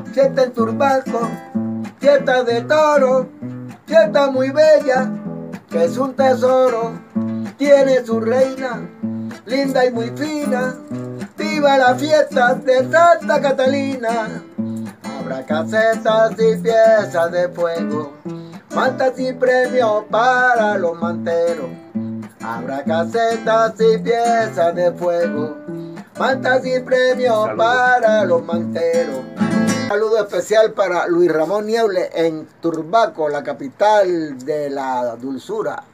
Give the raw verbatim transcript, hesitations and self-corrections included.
fiesta en Turbaco, fiesta de toro, fiesta muy bella, que es un tesoro, tiene su reina, linda y muy fina. ¡Viva la fiesta de Santa Catalina! Habrá casetas y piezas de fuego, mantas y premios para los manteros. Habrá casetas y piezas de fuego, mantas y premios Saludos. Para los manteros. Un saludo especial para Luis Ramón Nieble en Turbaco, la capital de la dulzura.